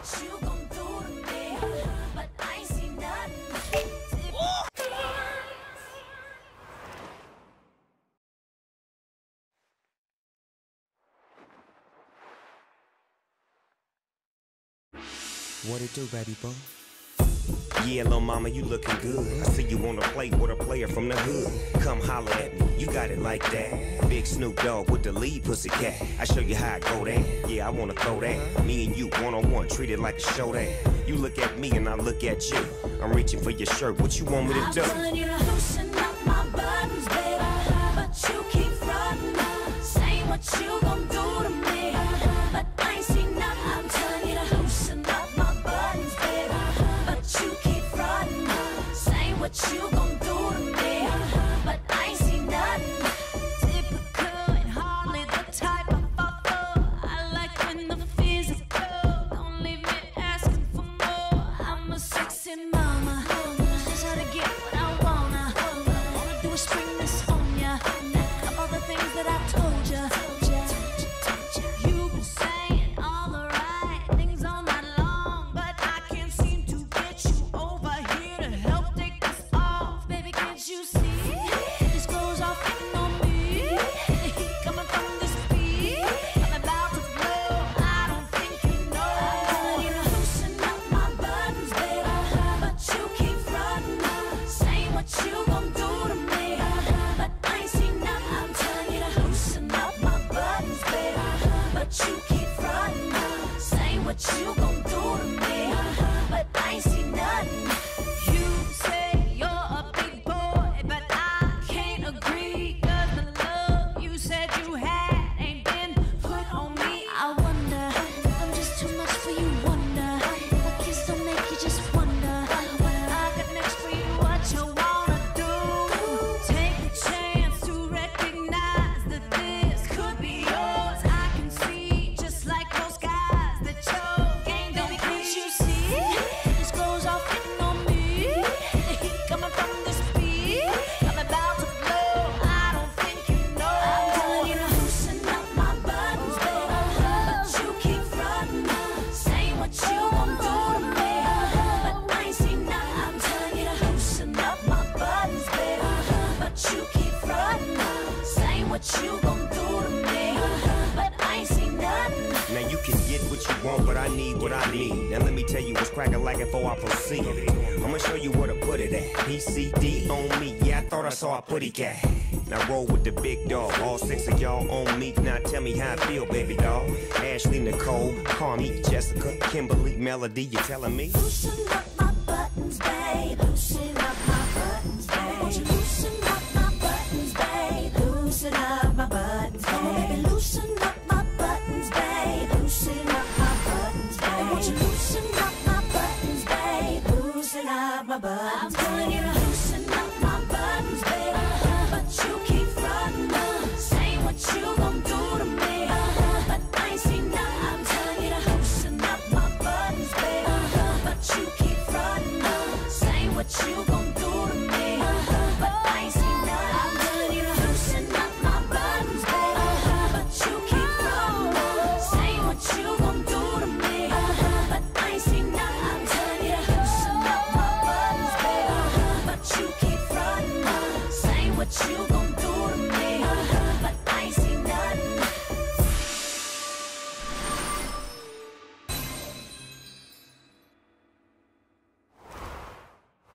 what you gon' do to me? But I ain't seen nothing. What it do, baby boy? Yeah, little mama, you looking good. I see you wanna play with a player from the hood. Come holler at me, you got it like that. Big Snoop Dogg with the lead pussycat. I show you how I go there. Yeah, I wanna throw that. Me and you, one-on-one, treat it like a show that. You look at me and I look at you. I'm reaching for your shirt, what you want me to do? I'm telling you to loosen up my buttons, baby, but you keep frontin', saying what you gon' do to me, but I ain't seen nothing. I'm telling you to loosen up my buttons, baby, but you keep frontin', saying what you gon' do to me, but I ain't seen nothing. Typical and hardly the type I fall for. I like when the physical, don't leave me asking for more. I'm a sexy mama, just how to get what I wanna. All I do is spring this on ya, of all the things that I told ya. You've been saying all the right things all night long, but I can't seem to get you over here to help take this off. Baby, can't you see? This goes off hitting on me. The heat coming from this beat, I'm about to blow. I don't think you know. I'm telling you to loosen up my buttons, baby, but you keep frontin', saying what you gon' do to me, but I ain't seen nothing. I'm telling you to loosen up my buttons, baby, but you keep frontin', saying what you gon' do to me, but I ain't seen nothing. You say you're a big boy, but I can't agree, 'cause the love you said you had ain't been put on me. I wonder if I'm just too much for you, wonder if a kiss don't make you just wonder what I got next for you, what you wanna do. Take a chance to recognize that this could be yours. I can see, just like those guys, that your game don't be. Can't you see? This goes off hitting on me. The heat coming from this beat, I'm about to blow. I don't think you know. I'm telling you to loosen up my buttons, baby, but you keep frontin', saying what you gon' do to me, but I ain't seen nothing. I'm telling you to loosen up my buttons, baby, but you keep frontin', saying what you gon' do to me, but I ain't seen nothing. Now you can get what you want, but I need what I need. Now let me tell you what's cracking like before I proceed. I'ma show you where to put it at. PCD on me, yeah, I thought I saw a putty cat. Now roll with the big dog, all 6 of y'all on me. Now tell me how I feel, baby doll. Ashley, Nicole, Carmi, Jessica, Kimberly, Melody, you telling me? Loosen up my buttons, babe. Loosen up my buttons, babe. Won't you loosen